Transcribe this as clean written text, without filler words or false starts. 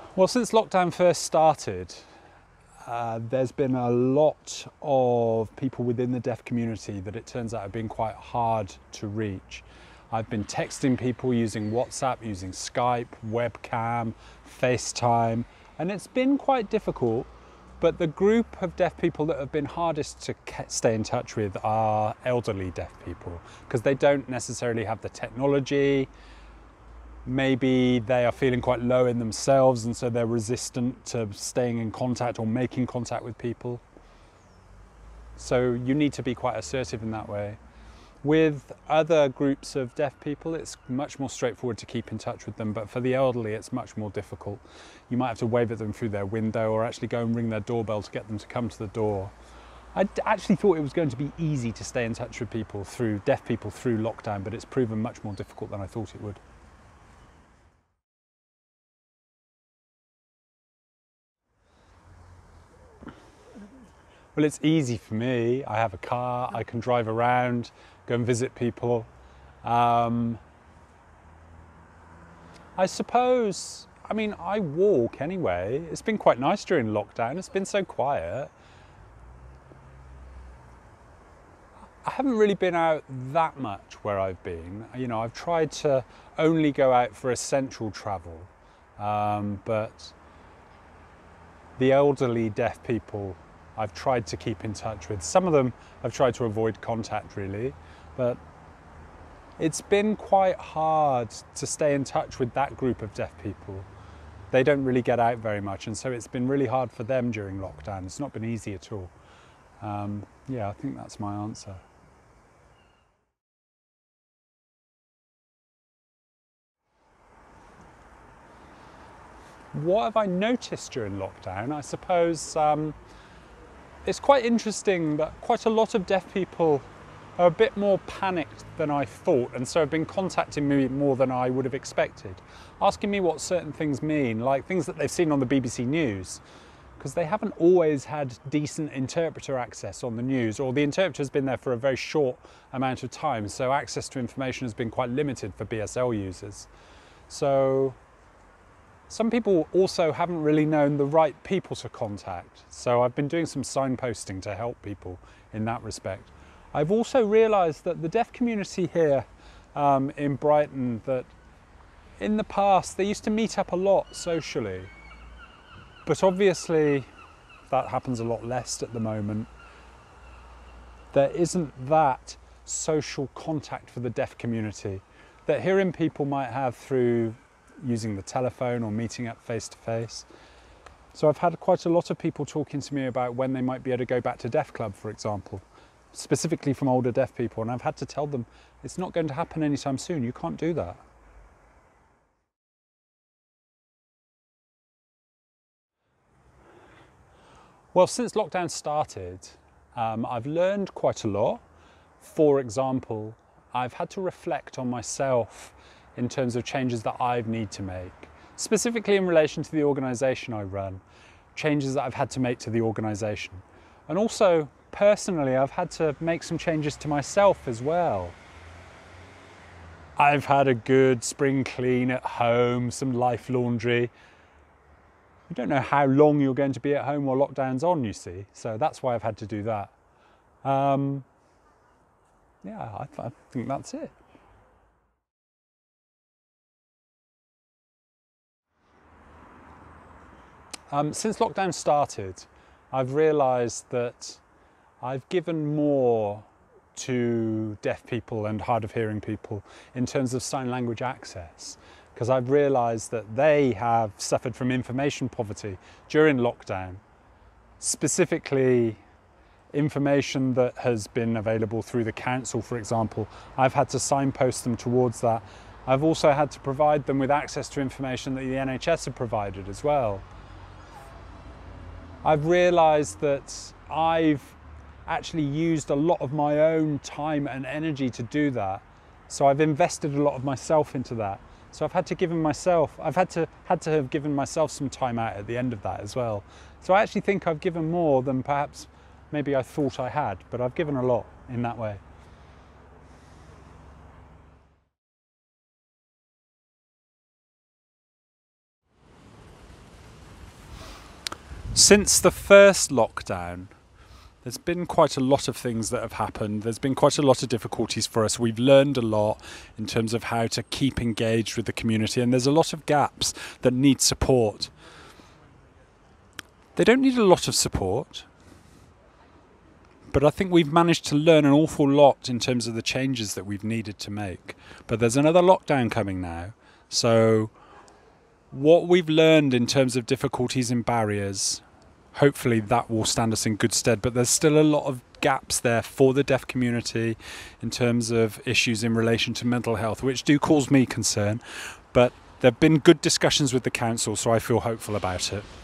Well, since lockdown first started, there's been a lot of people within the deaf community that it turns out have been quite hard to reach. I've been texting people using WhatsApp, using Skype, webcam, FaceTime, and it's been quite difficult. But the group of deaf people that have been hardest to stay in touch with are elderly deaf people, because they don't necessarily have the technology. Maybe they are feeling quite low in themselves and so they're resistant to staying in contact or making contact with people. So you need to be quite assertive in that way. With other groups of deaf people, it's much more straightforward to keep in touch with them, but for the elderly, it's much more difficult. You might have to wave at them through their window or actually go and ring their doorbell to get them to come to the door. I actually thought it was going to be easy to stay in touch with people through deaf people through lockdown, but it's proven much more difficult than I thought it would. Well, it's easy for me. I have a car, I can drive around, go and visit people. I suppose, I walk anyway. It's been quite nice during lockdown. It's been so quiet. I haven't really been out that much where I've been. I've tried to only go out for essential travel, but the elderly deaf people I've tried to keep in touch with. Some of them I've tried to avoid contact really, but it's been quite hard to stay in touch with that group of deaf people. They don't really get out very much, and so it's been really hard for them during lockdown. It's not been easy at all. Yeah, I think that's my answer. What have I noticed during lockdown? I suppose it's quite interesting that quite a lot of deaf people are a bit more panicked than I thought, and so have been contacting me more than I would have expected, asking me what certain things mean, like things that they've seen on the BBC News, because they haven't always had decent interpreter access on the news, or the interpreter's been there for a very short amount of time, so access to information has been quite limited for BSL users. So some people also haven't really known the right people to contact, so I've been doing some signposting to help people in that respect. I've also realised that the deaf community here in Brighton, that in the past they used to meet up a lot socially, but obviously that happens a lot less at the moment. There isn't that social contact for the deaf community that hearing people might have through using the telephone or meeting up face to face. So I've had quite a lot of people talking to me about when they might be able to go back to Deaf Club, for example, specifically from older deaf people, and I've had to tell them it's not going to happen anytime soon. You can't do that. Well, since lockdown started, I've learned quite a lot. For example, I've had to reflect on myself in terms of changes that I need to make, specifically in relation to the organisation I run, changes that I've had to make to the organisation. And also, personally, I've had to make some changes to myself as well. I've had a good spring clean at home, some life laundry. You don't know how long you're going to be at home while lockdown's on, you see, so that's why I've had to do that. Yeah, I think that's it. Since lockdown started, I've realised that I've given more to deaf people and hard of hearing people in terms of sign language access, because I've realised that they have suffered from information poverty during lockdown, specifically information that has been available through the council, for example. I've had to signpost them towards that. I've also had to provide them with access to information that the NHS have provided as well. I've realised that I've actually used a lot of my own time and energy to do that. So I've invested a lot of myself into that. So I've had to have given myself some time out at the end of that as well. So I actually think I've given more than perhaps maybe I thought I had, but I've given a lot in that way. Since the first lockdown, there's been quite a lot of things that have happened. There's been quite a lot of difficulties for us. We've learned a lot in terms of how to keep engaged with the community, and there's a lot of gaps that need support. They don't need a lot of support, but I think we've managed to learn an awful lot in terms of the changes that we've needed to make. But there's another lockdown coming now. So what we've learned in terms of difficulties and barriers, hopefully that will stand us in good stead. But there's still a lot of gaps there for the deaf community in terms of issues in relation to mental health, which do cause me concern. But there have been good discussions with the council, so I feel hopeful about it.